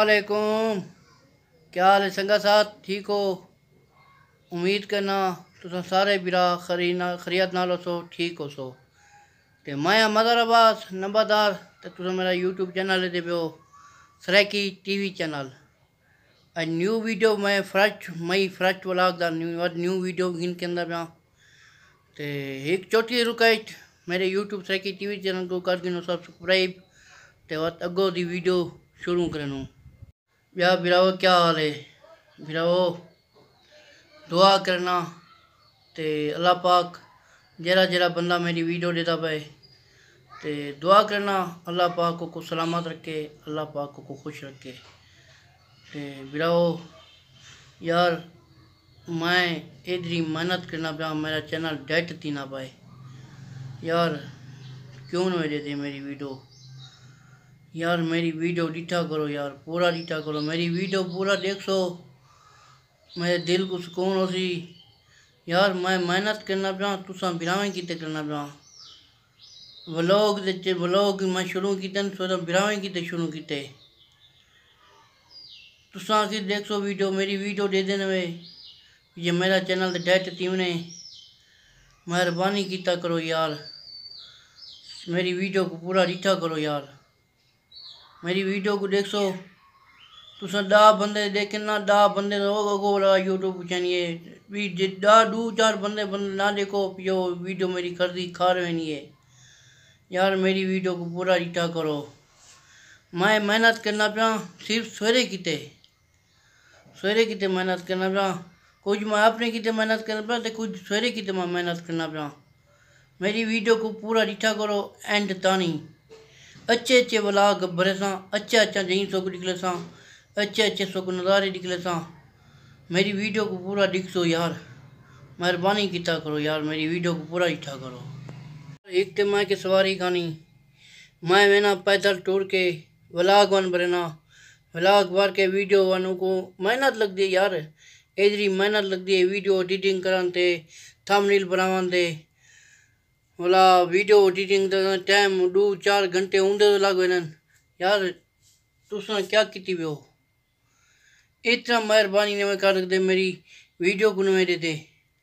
वालेकुम। क्या हाल है संगा साथ? ठीक हो? उम्मीद करना तुम सारे बिरा खरीत नालो सो ठीक हो सो। ते मैं मदर अब्बास नंबरदार ते तुम मेरा यूट्यूब चैनल दे पियो सराइकी टीवी चैनल। अज new video my first vlog दा न्यू वीडियो गिन के अंदर पिया ते एक चोटी रुकाइट मेरे यूट्यूब सराइकी टीवी चैनल को कर गिनो सब्सक्राइब ते वत अगो दी वीडियो शुरू करनू। या बिराओ क्या हाल है बिराओ? दुआ करना ते अल्लाह पाक जरा जरा बंदा मेरी वीडियो देता पे ते दुआ करना अल्लाह पाक को सलामत रखे, अल्लाह पाक को खुश रखे। ते बिराओ यार मैं इधरी मेहनत करना पाया, मेरा चैनल डेट थी ना पाए यार, क्यों नहीं देते मेरी वीडियो यार? मेरी वीडियो डिठा करो यार, पूरा डिठा करो, मेरी वीडियो पूरा देख सो मेरे दिल को सुकून हो सी यार। मैं मेहनत करना पाया, तुसा बिरावें किते करना पाया। व्लॉग मैं शुरू किते तो बिरावें किते शुरू किते। तुसा कि देख सो वीडियो, मेरी वीडियो दे देने वे ये मेरा चैनल डेट तीवने मेहरबानी किता करो यार, मेरी वीडियो को पूरा डिठा करो यार। मेरी वीडियो को देख सो तुसा 10 बंदे देखना, 10 बंदे अगो वाला यूट्यूब चैनल भी 2-4 बंदे ना देखो यो वीडियो मेरी कर दी खा रहे नहीं है यार। मेरी वीडियो को पूरा डिठा करो। मैं मेहनत करना पाया सिर्फ सवेरे किते मेहनत करना पाया, कुछ मैं अपने किते मेहनत करना पाया तो कुछ सवेरे किते मैं मेहनत करना पाया। मेरी वीडियो को पूरा डिठा करो एंड तानी। अच्छे व्लॉग भरे सा, अच्छा जहीं सोक निकले सा, अच्छे सोक नज़ारे निकले सा। मेरी वीडियो को पूरा दिख सो यार, मेहरबानी किता करो यार, मेरी वीडियो को पूरा डिठा करो। एक तो मैं के सवारी खानी मैं वेना पैदल टूर के व्लॉग वन भरना, व्लॉग भर के वीडियो वन को मेहनत लगती है यार, इधरी मेहनत लगती है वीडियो एडिटिंग करान ते, थंबनेल बनावन ते, वाला वीडियो एडिटिंग का टाइम 2-4 घंटे उंदे तो लग वेन यार। तुसा क्या की हो? इतना मेहरबानी ने कर दे मेरी वीडियो को नवे देते,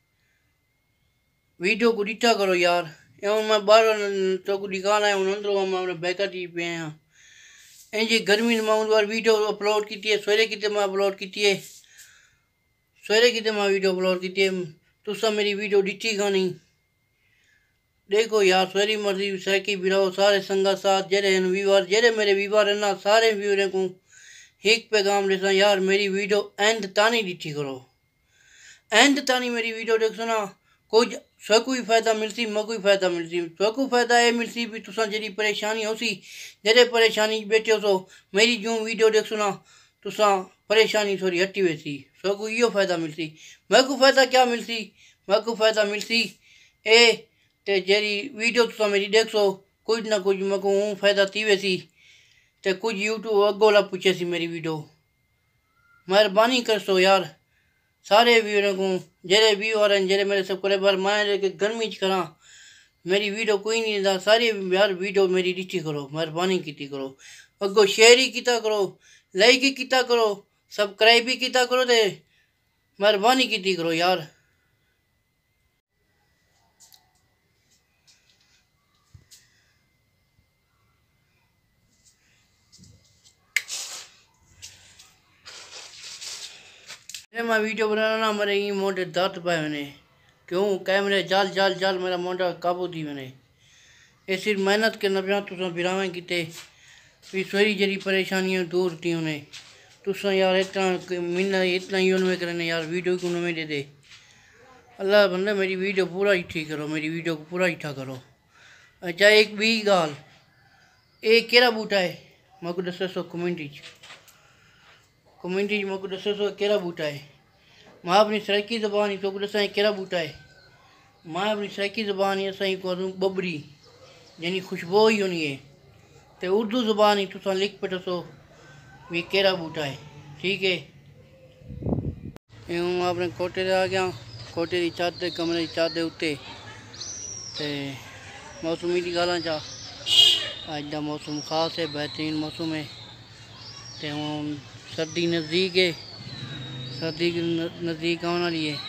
वीडियो को डिठा करो यार। एवं मैं बाहर तो दिखाना है उन अंदरों मैं बैकर टी पे हाँ इंजी गर्मी में मैं बार वीडियो अपलोड की है, सवेरे किते मैं अपलोड की है, सवेरे किते मैं वीडियो अपलोड की है। तुसा मेरी वीडियो डिठी खानी देखो यार, सवेरी मर्जी सराइकी बिराओ सारे संगा साथ जेरे व्यूअर जेरे मेरे व्यूअर है ना, सारे व्यूअर को एक पैगाम देसा यार, मेरी वीडियो एंड तानी डिठी करो, एंड तानी मेरी वीडियो देखो ना। कुछ स्वको ही फायदा मिलती मको ही फायदा मिलती। स्वको फायदा ये मिलती भी तुसा जी परेशानी हो सी जेरे परेशानी बैठे हो सो मेरी जो वीडियो देखो ना तुसा परेशानी थोड़ी हटी वैसी, स्वको यो फायदा मिलती। मको फायदा क्या मिलती? मको फायदा मिलती ए ते जेरी वीडियो तुसा मेरी देख सो कुछ ना कुछ मको फायदा थी वैसी ते कुछ यूट्यूब अगोला पूछे सी मेरी वीडियो। मेहरबानी कर सो यार सारे व्यूअर को, जेरे व्यूअर हैं जेरे मेरे सब्सक्राइबर मैं गर्मी करा मेरी वीडियो कोई नहीं था, सारी यार वीडियो मेरी डिठी करो, मेहरबानी की करो, अगो शेयर ही किता करो, लाइक ही किता करो, सब्सक्राइब ही किता करो ते मेहरबानी की करो यार। मैं वीडियो बनाना ना मेरे ये मोटे दर्द पाए मैंने, क्यों कैमरे जाल मेरा मोटा काबू थी मैंने। ये सिर्फ मेहनत करना पाया तुसा बिरावें किते भी सवेरी जरी परेशानियां दूर थी उन्हें। तुसा यार इतना महीना इतना ही उनमें करने यार, वीडियो को उनमें दे दे अल्लाह बंदा मेरी वीडियो पूरा ही ठीक करो, मेरी वीडियो को पूरा इठा करो। अच्छा एक भी गाल ये केड़ा बूटा है मको दसो सो कमेंट मको दसो सो केड़ा बूटा है। मैं अपनी सराइकी ज़बान ही तो दसा केड़ा बूटा है। मैं अपनी सराइकी ज़बान ही असाई को बबरी यानी खुशबू ही होनी है, तो उर्दू ज़बान ही तुसा लिख पे दसो भी केड़ा बूटा है, ठीक है। मैं अपने कोटे आ गया, कोटे की छत कमरे की छत उत्ते ते मौसमी की गाल चा अज का मौसम खास है, बेहतरीन मौसम है। ते हुन सर्दी नज़दीक है, सर्दी नज़दीक आने वाली है।